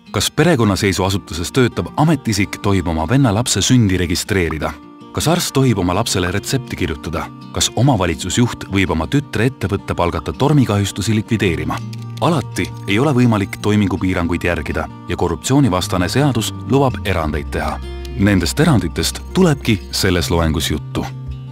Kas perekonnaseisuasutuses töötav ametiisik tohib oma venna lapse sündi registreerida? Kas arst tohib oma lapsele retsepti kirjutada? Kas omavalitsusjuht võib oma tütre ettevõtte palgata tormikahjustusi likvideerima? Alati ei ole võimalik toimingupiiranguid järgida ja korruptsioonivastane seadus lubab erandeid teha. Nendest eranditest tulebki selles loengus juttu.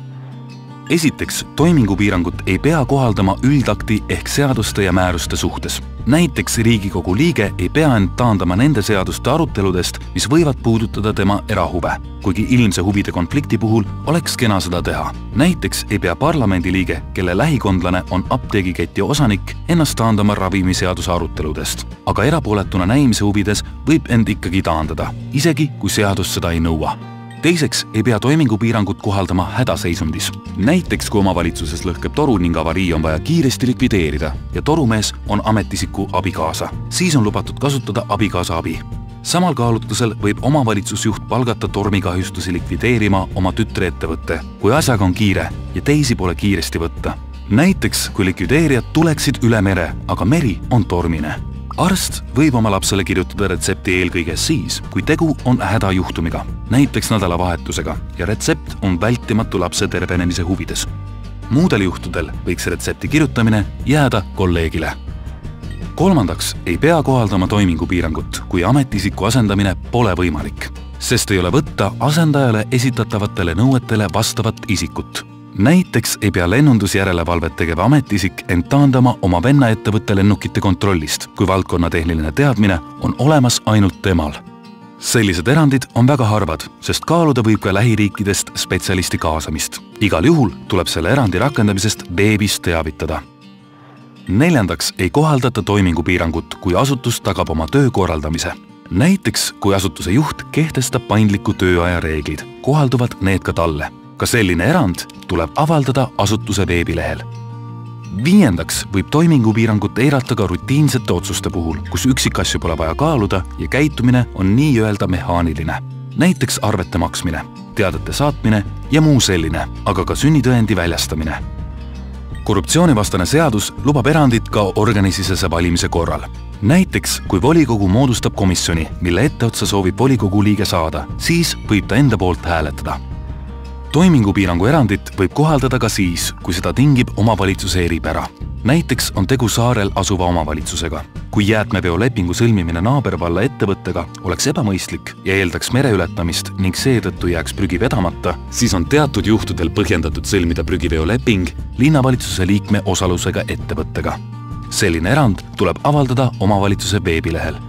Esiteks, toimingupiirangut ei pea kohaldama üldakti ehk seaduste ja määruste suhtes. Näiteks Riigikogu liige ei pea end taandama nende seaduste aruteludest, mis võivad puudutada tema erahuve, kuigi ilmse huvide konflikti puhul oleks kena seda teha. Näiteks ei pea parlamendiliige, kelle lähikondlane on apteegiketi osanik, ennast taandama ravimiseaduse aruteludest. Aga erapooletuna näimise huvides võib end ikkagi taandada, isegi kui seadus seda ei nõua. Teiseks ei pea toimingupiirangut kohaldama hädaseisundis. Näiteks kui omavalitsuses lõhkeb toru ning avarii on vaja kiiresti likvideerida ja torumees on ametiisiku abikaasa, siis on lubatud kasutada abikaasa abi. Samal kaalutlusel võib omavalitsusjuht palgata tormikahjustusi likvideerima oma tütre ettevõtte, kui asjaga on kiire ja teisi pole kiiresti võtta. Näiteks kui likvideerijad tuleksid üle mere, aga meri on tormine. Arst võib oma lapsele kirjutada retsepti eelkõige siis, kui tegu on hädajuhtumiga, näiteks nädalavahetusega, ja retsept on vältimatu lapse tervenemise huvides. Muudel juhtudel võiks retsepti kirjutamine jääda kolleegile. Kolmandaks ei pea kohaldama toimingupiirangut, kui ametiisiku asendamine pole võimalik, sest ei ole võtta asendajale esitatavatele nõuetele vastavat isikut. Näiteks ei pea lennundusjärelevalvet tegeva ametiisik end taandama oma venna ettevõtte lennukite kontrollist, kui valdkonna tehniline teadmine on olemas ainult temal. Sellised erandid on väga harvad, sest kaaluda võib ka lähiriikidest spetsialisti kaasamist. Igal juhul tuleb selle erandi rakendamisest veebis teavitada. Neljandaks ei kohaldata toimingupiirangut, kui asutus tagab oma töö korraldamise. Näiteks, kui asutuse juht kehtestab paindliku tööaja reeglid, kohalduvad need ka talle. Ka selline erand tuleb avaldada asutuse veebilehel. Viiendaks võib toimingupiirangut eirata ka rutiinsete otsuste puhul, kus üksikasju pole vaja kaaluda ja käitumine on nii-öelda mehaaniline. Näiteks arvete maksmine, teadete saatmine ja muu selline, aga ka sünnitõendi väljastamine. Korruptsioonivastane seadus lubab erandit ka organisisese valimise korral. Näiteks, kui volikogu moodustab komisjoni, mille etteotsa soovib volikogu liige saada, siis võib ta enda poolt hääletada. Toimingupiirangu erandit võib kohaldada ka siis, kui seda tingib omavalitsuse eripära. Näiteks on tegu saarel asuva omavalitsusega. Kui jäätmeveo-lepingu sõlmimine naabervalla ettevõttega oleks ebamõistlik ja eeldaks mereületamist ning seetõttu jääks prügi vedamata, siis on teatud juhtudel põhjendatud sõlmida prügiveo-leping linnavalitsuse liikme osalusega ettevõttega. Selline erand tuleb avaldada omavalitsuse veebilehel.